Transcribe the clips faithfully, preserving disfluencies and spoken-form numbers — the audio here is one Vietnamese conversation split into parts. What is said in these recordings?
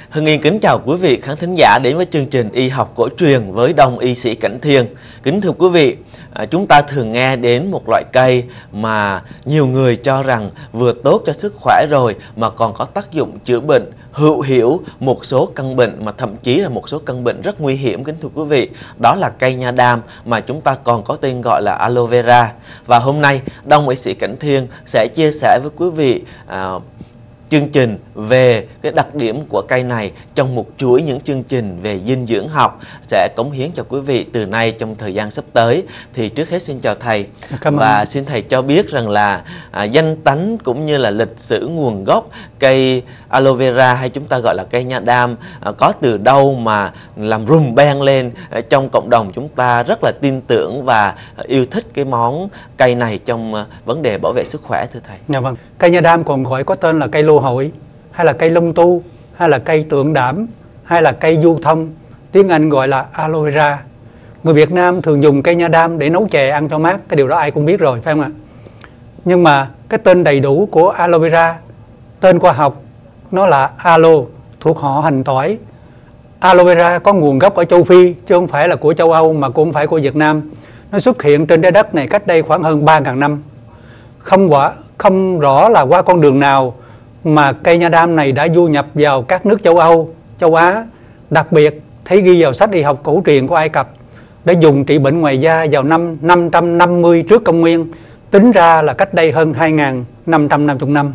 Hưng Yên kính chào quý vị khán thính giả đến với chương trình Y học cổ truyền với Đông y sĩ Cảnh Thiên. Kính thưa quý vị, à, chúng ta thường nghe đến một loại cây mà nhiều người cho rằng vừa tốt cho sức khỏe rồi mà còn có tác dụng chữa bệnh hữu hiệu một số căn bệnh, mà thậm chí là một số căn bệnh rất nguy hiểm. Kính thưa quý vị, đó là cây nha đam mà chúng ta còn có tên gọi là aloe vera. Và hôm nay Đông y sĩ Cảnh Thiên sẽ chia sẻ với quý vị à, chương trình về cái đặc điểm của cây này trong một chuỗi những chương trình về dinh dưỡng học sẽ cống hiến cho quý vị từ nay trong thời gian sắp tới. Thì trước hết xin chào thầy. Cảm và ơn. Xin thầy cho biết rằng là à, danh tánh cũng như là lịch sử nguồn gốc cây aloe vera hay chúng ta gọi là cây nha đam à, có từ đâu mà làm rùm beng lên à, trong cộng đồng chúng ta rất là tin tưởng và à, yêu thích cái món cây này trong à, vấn đề bảo vệ sức khỏe, thưa thầy. Dạ vâng. Cây nha đam còn gọi có tên là cây lô hội, hay là cây lông tu, hay là cây tượng đảm, hay là cây du thông, tiếng Anh gọi là aloe vera. Người Việt Nam thường dùng cây nha đam để nấu chè ăn cho mát, cái điều đó ai cũng biết rồi, phải không ạ? Nhưng mà cái tên đầy đủ của aloe vera, tên khoa học nó là aloe, thuộc họ hành tỏi. Aloe vera có nguồn gốc ở châu Phi chứ không phải là của châu Âu, mà cũng không phải của Việt Nam. Nó xuất hiện trên trái đất này cách đây khoảng hơn ba nghìn năm. Không quả không rõ là qua con đường nào mà cây nha đam này đã du nhập vào các nước châu Âu, châu Á. Đặc biệt thấy ghi vào sách y học cổ truyền của Ai Cập đã dùng trị bệnh ngoài da vào năm năm trăm năm mươi trước công nguyên, tính ra là cách đây hơn hai nghìn năm trăm năm mươi năm.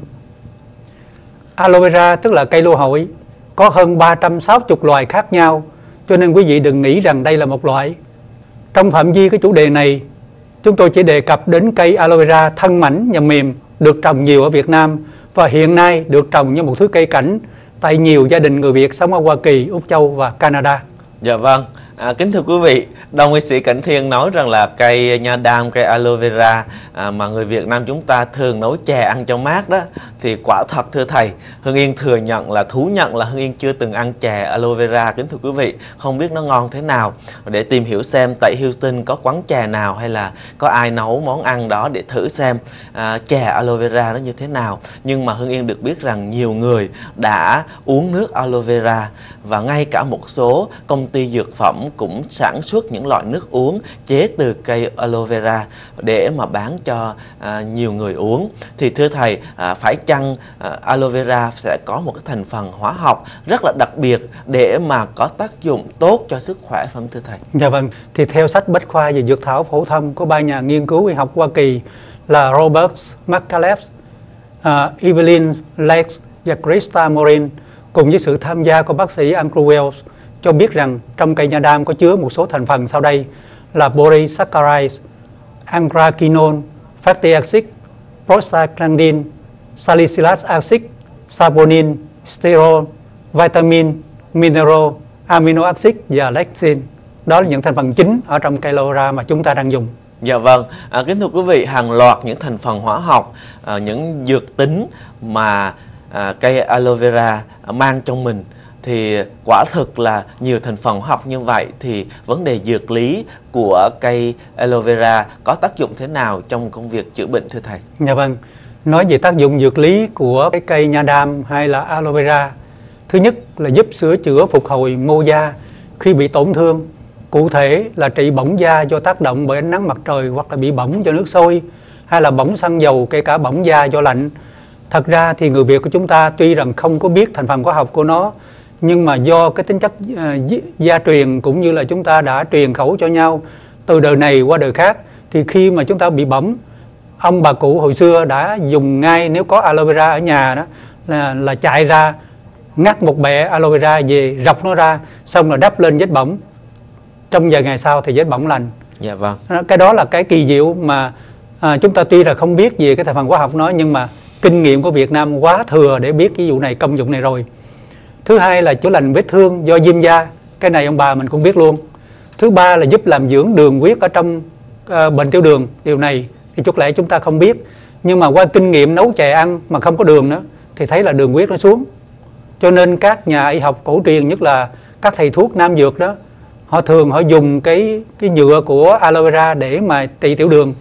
Aloe vera tức là cây lô hội có hơn ba trăm sáu mươi loài khác nhau, cho nên quý vị đừng nghĩ rằng đây là một loại. Trong phạm vi cái chủ đề này, chúng tôi chỉ đề cập đến cây aloe vera thân mảnh và mềm được trồng nhiều ở Việt Nam và hiện nay được trồng như một thứ cây cảnh tại nhiều gia đình người Việt sống ở Hoa Kỳ, Úc Châu và Canada. Dạ vâng. À, kính thưa quý vị, Đông y sĩ Cảnh Thiên nói rằng là cây nha đam, cây aloe vera à, mà người Việt Nam chúng ta thường nấu chè ăn cho mát đó, thì quả thật thưa thầy, Hưng Yên thừa nhận là thú nhận là Hưng Yên chưa từng ăn chè aloe vera. Kính thưa quý vị, không biết nó ngon thế nào. Để tìm hiểu xem tại Houston có quán chè nào hay là có ai nấu món ăn đó để thử xem à, chè aloe vera nó như thế nào. Nhưng mà Hưng Yên được biết rằng nhiều người đã uống nước aloe vera, và ngay cả một số công ty dược phẩm cũng sản xuất những loại nước uống chế từ cây aloe vera để mà bán cho à, nhiều người uống. Thì thưa thầy, à, phải chăng à, aloe vera sẽ có một cái thành phần hóa học rất là đặc biệt để mà có tác dụng tốt cho sức khỏe, phải không thưa thầy? Dạ vâng. Thì theo sách Bách khoa về dược thảo phổ thông của ba nhà nghiên cứu y học Hoa Kỳ là Robert McCullough, uh, Evelyn Lake và Krista Morin, cùng với sự tham gia của bác sĩ Andrew Wells, cho biết rằng trong cây nha đam có chứa một số thành phần sau đây là polysaccharide, anthraquinone, fatty acid, prostaglandin, salicylic acid, saponin, sterol, vitamin, mineral, amino acid và lectin. Đó là những thành phần chính ở trong cây aloe vera mà chúng ta đang dùng. Dạ vâng, à, kính thưa quý vị, hàng loạt những thành phần hóa học, à, những dược tính mà à, cây aloe vera mang trong mình, thì quả thực là nhiều thành phần hóa học như vậy, thì vấn đề dược lý của cây aloe vera có tác dụng thế nào trong công việc chữa bệnh, thưa thầy? Dạ vâng, nói về tác dụng dược lý của cái cây nha đam hay là aloe vera, thứ nhất là giúp sửa chữa phục hồi mô da khi bị tổn thương, cụ thể là trị bỏng da do tác động bởi ánh nắng mặt trời, hoặc là bị bỏng do nước sôi, hay là bỏng xăng dầu, kể cả bỏng da do lạnh. Thật ra thì người Việt của chúng ta tuy rằng không có biết thành phần hóa học của nó, nhưng mà do cái tính chất uh, gia truyền cũng như là chúng ta đã truyền khẩu cho nhau từ đời này qua đời khác, thì khi mà chúng ta bị bỏng, ông bà cụ hồi xưa đã dùng ngay, nếu có aloe vera ở nhà đó, là, là chạy ra ngắt một bẹ aloe vera về, rọc nó ra, xong rồi đắp lên vết bỏng, trong vài ngày sau thì vết bỏng lành. Dạ vâng. Cái đó là cái kỳ diệu mà à, chúng ta tuy là không biết về cái thành phần hóa học nó, nhưng mà kinh nghiệm của Việt Nam quá thừa để biết cái vụ này, công dụng này rồi. Thứ hai là chữa lành vết thương do viêm da, cái này ông bà mình cũng biết luôn. Thứ ba là giúp làm dưỡng đường huyết ở trong uh, bệnh tiểu đường. Điều này thì chút lẽ chúng ta không biết, nhưng mà qua kinh nghiệm nấu chè ăn mà không có đường nữa thì thấy là đường huyết nó xuống. Cho nên các nhà y học cổ truyền, nhất là các thầy thuốc nam dược đó, họ thường họ dùng cái cái nhựa của aloe vera để mà trị tiểu đường.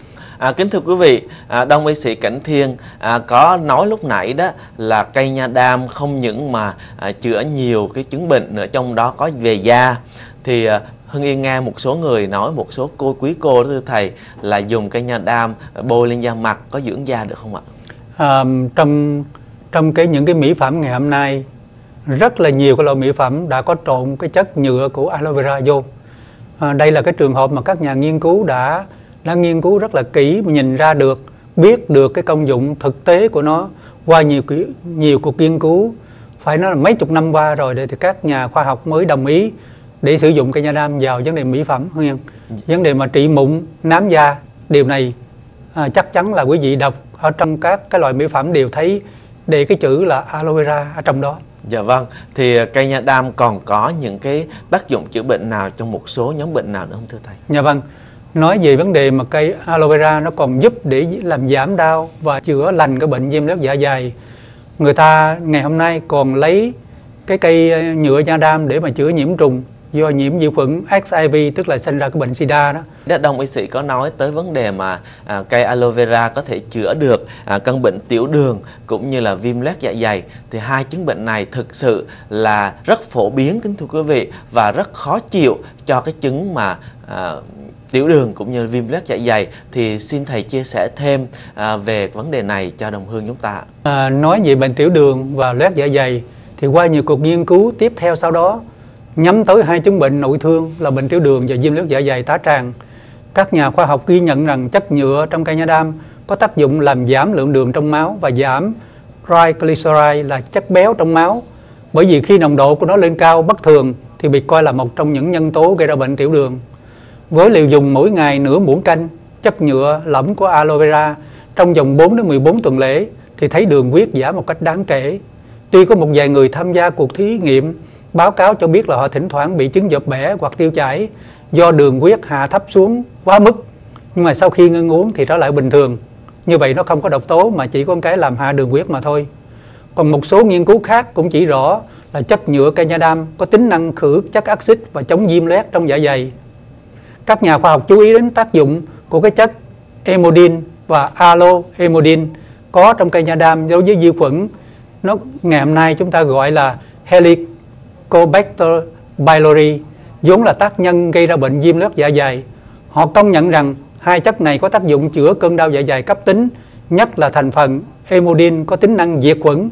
À, kính thưa quý vị, à, Đông y sĩ Cảnh Thiên à, có nói lúc nãy đó là cây nha đam không những mà à, chữa nhiều cái chứng bệnh nữa, trong đó có về da. Thì à, Hưng Yên nghe một số người nói, một số cô quý cô đó thưa thầy, là dùng cây nha đam bôi lên da mặt có dưỡng da được không ạ? À, trong trong cái những cái mỹ phẩm ngày hôm nay, rất là nhiều cái loại mỹ phẩm đã có trộn cái chất nhựa của aloe vera vô. À, đây là cái trường hợp mà các nhà nghiên cứu đã đã nghiên cứu rất là kỹ, mà nhìn ra được, biết được cái công dụng thực tế của nó qua nhiều nhiều cuộc nghiên cứu, phải nói là mấy chục năm qua rồi, để thì các nhà khoa học mới đồng ý để sử dụng cây nha đam vào vấn đề mỹ phẩm, không? Vấn đề mà trị mụn, nám da, điều này à, chắc chắn là quý vị đọc ở trong các cái loại mỹ phẩm đều thấy để cái chữ là aloe vera ở trong đó. Dạ vâng, thì cây nha đam còn có những cái tác dụng chữa bệnh nào trong một số nhóm bệnh nào nữa không thưa thầy? Dạ vâng, nói về vấn đề mà cây aloe vera nó còn giúp để làm giảm đau và chữa lành cái bệnh viêm loét dạ dày. Người ta ngày hôm nay còn lấy cái cây nhựa nha đam để mà chữa nhiễm trùng do nhiễm vi khuẩn H I V, tức là sinh ra cái bệnh sida đó. Đông y sĩ có nói tới vấn đề mà à, cây aloe vera có thể chữa được à, căn bệnh tiểu đường cũng như là viêm loét dạ dày. Thì hai chứng bệnh này thực sự là rất phổ biến, kính thưa quý vị, và rất khó chịu cho cái chứng mà à, tiểu đường cũng như viêm loét dạ dày. Thì xin thầy chia sẻ thêm à, về vấn đề này cho đồng hương chúng ta. À, nói về bệnh tiểu đường và loét dạ dày thì qua nhiều cuộc nghiên cứu tiếp theo sau đó nhắm tới hai chứng bệnh nội thương là bệnh tiểu đường và viêm loét dạ dày tá tràng, các nhà khoa học ghi nhận rằng chất nhựa trong cây nha đam có tác dụng làm giảm lượng đường trong máu và giảm triglyceride là chất béo trong máu. Bởi vì khi nồng độ của nó lên cao bất thường thì bị coi là một trong những nhân tố gây ra bệnh tiểu đường. Với liều dùng mỗi ngày nửa muỗng canh chất nhựa lỏng của aloe vera trong vòng bốn đến mười bốn tuần lễ thì thấy đường huyết giảm một cách đáng kể. Tuy có một vài người tham gia cuộc thí nghiệm báo cáo cho biết là họ thỉnh thoảng bị chứng dọa bẻ hoặc tiêu chảy do đường huyết hạ thấp xuống quá mức, nhưng mà sau khi ngưng uống thì trở lại bình thường. Như vậy nó không có độc tố mà chỉ có cái làm hạ đường huyết mà thôi. Còn một số nghiên cứu khác cũng chỉ rõ là chất nhựa cây nha đam có tính năng khử chất axit và chống viêm loét trong dạ dày. Các nhà khoa học chú ý đến tác dụng của cái chất emodin và aloemodin có trong cây nha đam đối với vi khuẩn. Nó ngày hôm nay chúng ta gọi là Helicobacter pylori, vốn là tác nhân gây ra bệnh viêm loét dạ dày. Họ công nhận rằng hai chất này có tác dụng chữa cơn đau dạ dày cấp tính, nhất là thành phần emodin có tính năng diệt khuẩn,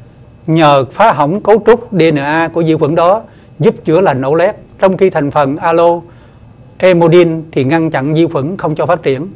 nhờ phá hỏng cấu trúc đê en a của vi khuẩn đó, giúp chữa lành ổ loét, trong khi thành phần aloemodin thì ngăn chặn vi khuẩn không cho phát triển.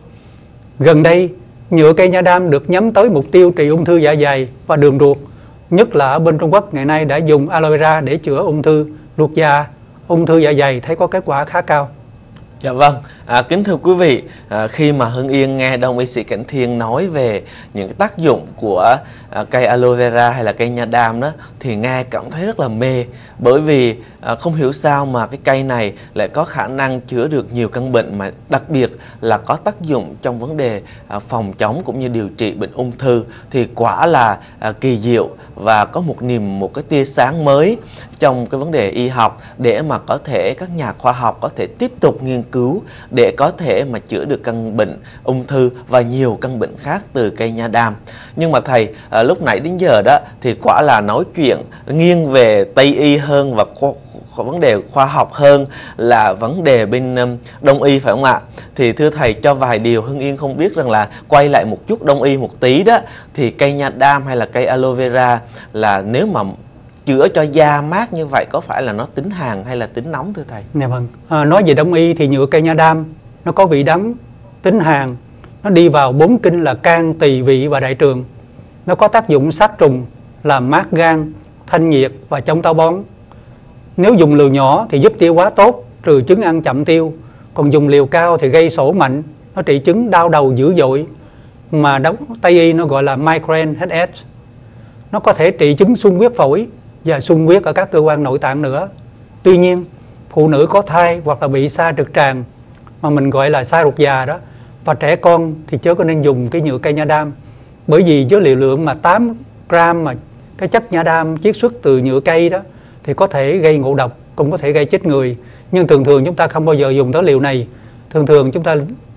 Gần đây, nhựa cây nha đam được nhắm tới mục tiêu trị ung thư dạ dày và đường ruột, nhất là ở bên Trung Quốc ngày nay đã dùng aloe vera để chữa ung thư ruột già, ung thư dạ dày thấy có kết quả khá cao. Dạ vâng, à, kính thưa quý vị, à, khi mà Hưng Yên nghe Đông y sĩ Cảnh Thiên nói về những tác dụng của à, cây aloe vera hay là cây nha đam đó, thì nghe cảm thấy rất là mê. Bởi vì à, không hiểu sao mà cái cây này lại có khả năng chữa được nhiều căn bệnh, mà đặc biệt là có tác dụng trong vấn đề à, phòng chống cũng như điều trị bệnh ung thư. Thì quả là à, kỳ diệu và có một niềm, một cái tia sáng mới trong cái vấn đề y học, để mà có thể các nhà khoa học có thể tiếp tục nghiên cứu để có thể mà chữa được căn bệnh ung thư và nhiều căn bệnh khác từ cây nha đam. Nhưng mà thầy, à, lúc nãy đến giờ đó thì quả là nói chuyện nghiêng về Tây y hơn và khoa, vấn đề khoa học hơn là vấn đề bên um, Đông y, phải không ạ? Thì thưa thầy, cho vài điều Hưng Yên không biết rằng là quay lại một chút Đông y một tí đó, thì cây nha đam hay là cây aloe vera là nếu mà chữa cho da mát như vậy có phải là nó tính hàn hay là tính nóng thưa thầy? Dạ vâng. À, nói về Đông y thì nhựa cây nha đam nó có vị đắng, tính hàn, nó đi vào bốn kinh là can, tỳ, vị và đại trường. Nó có tác dụng sát trùng, làm mát gan, thanh nhiệt và chống táo bón. Nếu dùng liều nhỏ thì giúp tiêu hóa tốt, trừ chứng ăn chậm tiêu. Còn dùng liều cao thì gây sổ mạnh, nó trị chứng đau đầu dữ dội, mà đóng Tây y nó gọi là migraine headache. Nó có thể trị chứng xung huyết phổi và xung huyết ở các cơ quan nội tạng nữa. Tuy nhiên, phụ nữ có thai hoặc là bị sa trực tràng, mà mình gọi là sa ruột già đó, và trẻ con thì chớ có nên dùng cái nhựa cây nha đam. Bởi vì với liều lượng mà tám gram mà cái chất nha đam chiết xuất từ nhựa cây đó thì có thể gây ngộ độc, cũng có thể gây chết người. Nhưng thường thường chúng ta không bao giờ dùng tới liều này. Thường thường chúng ta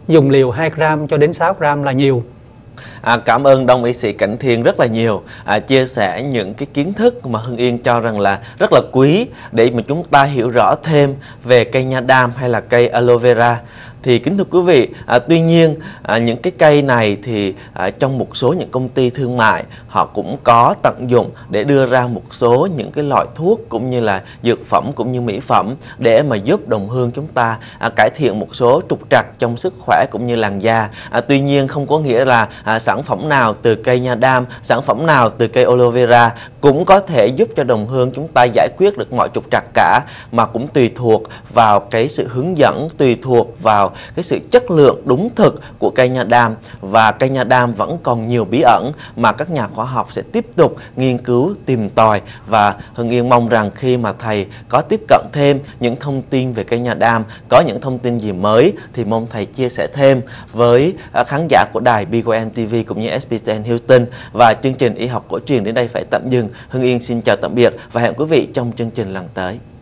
dùng liều hai gram cho đến sáu gram là nhiều. À, cảm ơn Đông y sĩ Cảnh Thiên rất là nhiều, à, chia sẻ những cái kiến thức mà Hưng Yên cho rằng là rất là quý để mà chúng ta hiểu rõ thêm về cây nha đam hay là cây aloe vera. Thì kính thưa quý vị, à, tuy nhiên à, những cái cây này thì à, trong một số những công ty thương mại họ cũng có tận dụng để đưa ra một số những cái loại thuốc cũng như là dược phẩm cũng như mỹ phẩm để mà giúp đồng hương chúng ta à, cải thiện một số trục trặc trong sức khỏe cũng như làn da. À, tuy nhiên không có nghĩa là à, sản phẩm nào từ cây nha đam, sản phẩm nào từ cây aloe vera cũng có thể giúp cho đồng hương chúng ta giải quyết được mọi trục trặc cả, mà cũng tùy thuộc vào cái sự hướng dẫn, tùy thuộc vào cái sự chất lượng đúng thực của cây nha đam. Và cây nha đam vẫn còn nhiều bí ẩn mà các nhà khoa học sẽ tiếp tục nghiên cứu tìm tòi, và Hưng Yên mong rằng khi mà thầy có tiếp cận thêm những thông tin về cây nha đam, có những thông tin gì mới thì mong thầy chia sẻ thêm với khán giả của đài bê giê en ti vi cũng như ét bê en Houston. Và chương trình Y học cổ truyền đến đây phải tạm dừng. Hưng Yên xin chào tạm biệt và hẹn quý vị trong chương trình lần tới.